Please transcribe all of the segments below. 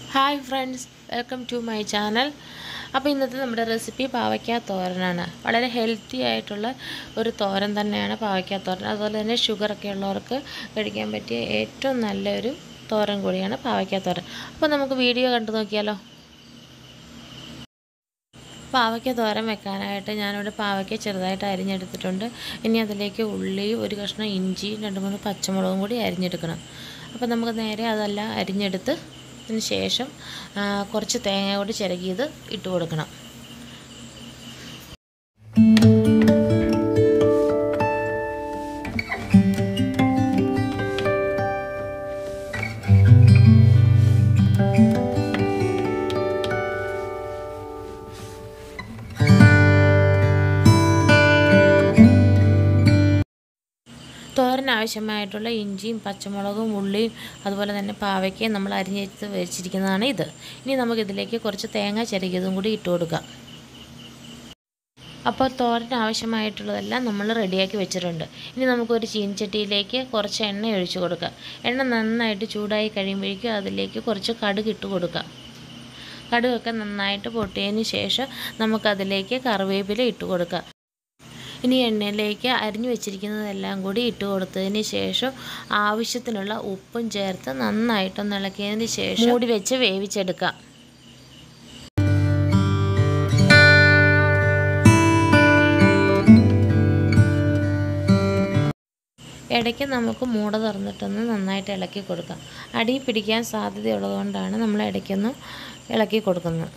Hi friends, welcome to my channel. അപ്പോൾ ഇന്നത്തെ നമ്മുടെ റെസിപ്പി പാവയ്ക്ക തോരനാണ്. വളരെ ഹെൽത്തി ആയിട്ടുള്ള ഒരു തോരൻ തന്നെയാണ് പാവയ്ക്ക തോരൻ. അതുപോലെ തന്നെ ഷുഗർ ഒക്കെ ഉള്ളവർക്ക് കഴിക്കാൻ പറ്റിയ ഏറ്റവും നല്ലൊരു തോരൻ കൂടിയാണ് പാവയ്ക്ക തോരൻ. അപ്പോൾ നമുക്ക് വീഡിയോ കണ്ടു നോക്കിയാലോ. പാവയ്ക്ക തോരൻ വെക്കാനായിട്ട് ഞാനിവിടെ പാവയ്ക്ക ചെറുതായിട്ട് അരിഞ്ഞെടുത്തിട്ടുണ്ട്. ഇനി അതിലേക്ക് ഉള്ളി, ഒരു കഷ്ണം ഇഞ്ചി, 2-3 പച്ചമുളകും കൂടി അരിഞ്ഞെടുക്കണം. അപ്പോൾ നമുക്ക് നേരെ അതെല്ലാം അരിഞ്ഞെടുത്ത് അതിന് ശേഷം കുറച്ച് തേങ്ങ കൂടി ചിരകിയത് ഇട്ട് കൊടുക്കണം. തോരന് ആവശ്യമായിട്ടുള്ള ഇഞ്ചിയും പച്ചമുളകും ഉള്ളിയും അതുപോലെ തന്നെ പാവയ്ക്കയും നമ്മൾ അരിഞ്ഞെടുത്ത് വെച്ചിരിക്കുന്നതാണ് ഇത്. ഇനി നമുക്കിതിലേക്ക് കുറച്ച് തേങ്ങ ചിരകിയതും കൂടി ഇട്ട് കൊടുക്കാം. അപ്പോൾ തോരന് ആവശ്യമായിട്ടുള്ളതെല്ലാം നമ്മൾ റെഡിയാക്കി വെച്ചിട്ടുണ്ട്. ഇനി നമുക്കൊരു ചീനച്ചട്ടിയിലേക്ക് കുറച്ച് എണ്ണ ഒഴിച്ച് കൊടുക്കാം. എണ്ണ നന്നായിട്ട് ചൂടായി കഴിയുമ്പോഴേക്കും അതിലേക്ക് കുറച്ച് കടുക് ഇട്ട് കൊടുക്കാം. കടുകൊക്കെ നന്നായിട്ട് പൊട്ടിയതിന് ശേഷം നമുക്കതിലേക്ക് കറിവേപ്പില ഇട്ട് കൊടുക്കാം. ഇനി എണ്ണയിലേക്ക് അരിഞ്ഞു വെച്ചിരിക്കുന്നതെല്ലാം കൂടി ഇട്ട് കൊടുത്തതിന് ശേഷം ആവശ്യത്തിനുള്ള ഉപ്പും ചേർത്ത് നന്നായിട്ടൊന്ന് ഇളക്കിയതിന് ശേഷം മൂടി വെച്ച് വേവിച്ചെടുക്കാം. ഇടയ്ക്ക് നമുക്ക് മൂട തുറന്നിട്ടൊന്ന് നന്നായിട്ട് ഇളക്കി കൊടുക്കാം. അടി പിടിക്കാൻ സാധ്യതയുള്ളതുകൊണ്ടാണ് നമ്മൾ ഇടയ്ക്കൊന്ന് ഇളക്കി കൊടുക്കുന്നത്.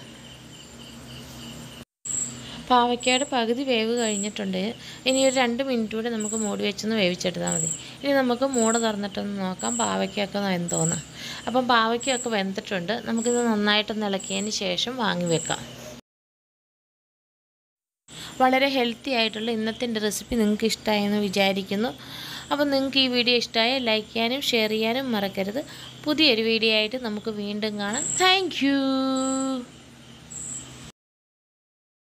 പാവയ്ക്കയുടെ പകുതി വേവ് കഴിഞ്ഞിട്ടുണ്ട്. ഇനി ഒരു 2 മിനിറ്റ് കൂടി നമുക്ക് മൂടി വെച്ചൊന്ന് വേവിച്ചെടുത്താൽ മതി. ഇനി നമുക്ക് മൂട തുറന്നിട്ടൊന്ന് നോക്കാം പാവയ്ക്കൊക്കെ വെന്തോന്ന്. അപ്പം പാവയ്ക്കൊക്കെ വെന്തിട്ടുണ്ട്. നമുക്കിത് നന്നായിട്ടൊന്ന് ഇളക്കിയതിന് ശേഷം വാങ്ങി വെക്കാം. വളരെ ഹെൽത്തി ആയിട്ടുള്ള ഇന്നത്തെ എൻ്റെ റെസിപ്പി നിങ്ങൾക്ക് ഇഷ്ടമായെന്ന് വിചാരിക്കുന്നു. അപ്പം നിങ്ങൾക്ക് ഈ വീഡിയോ ഇഷ്ടമായ ലൈക്ക് ചെയ്യാനും ഷെയർ ചെയ്യാനും മറക്കരുത്. പുതിയൊരു വീഡിയോ ആയിട്ട് നമുക്ക് വീണ്ടും കാണാം. Thank U.